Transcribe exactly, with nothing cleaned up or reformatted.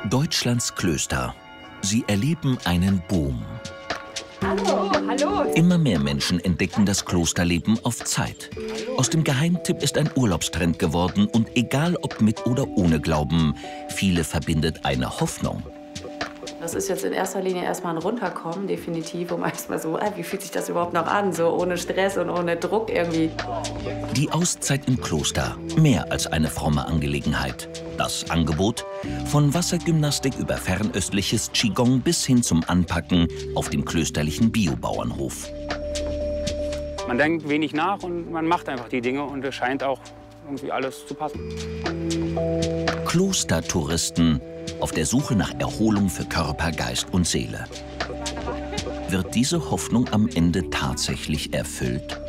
Deutschlands Klöster. Sie erleben einen Boom. Hallo, hallo. Immer mehr Menschen entdecken das Klosterleben auf Zeit. Aus dem Geheimtipp ist ein Urlaubstrend geworden und egal ob mit oder ohne Glauben, viele verbindet eine Hoffnung. Das ist jetzt in erster Linie erstmal ein Runterkommen, definitiv, um erstmal so, äh, wie fühlt sich das überhaupt noch an, so ohne Stress und ohne Druck irgendwie. Die Auszeit im Kloster, mehr als eine fromme Angelegenheit. Das Angebot? Von Wassergymnastik über fernöstliches Qigong bis hin zum Anpacken auf dem klösterlichen Biobauernhof. Man denkt wenig nach und man macht einfach die Dinge und es scheint auch irgendwie alles zu passen. Klostertouristen auf der Suche nach Erholung für Körper, Geist und Seele. Wird diese Hoffnung am Ende tatsächlich erfüllt?